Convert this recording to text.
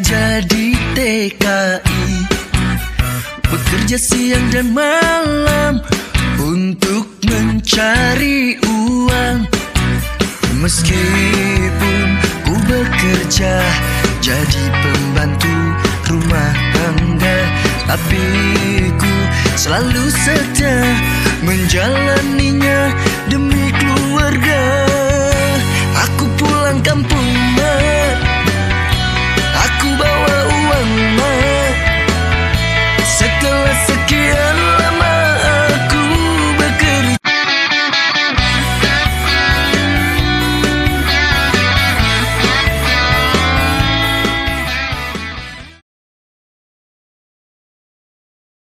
kerja di TKI, bekerja siang dan malam untuk mencari uang. Meskipun ku bekerja jadi pembantu rumah tangga, tapi ku selalu setia menjalaninya demi keluarga. Aku pulang kampung, aku bawa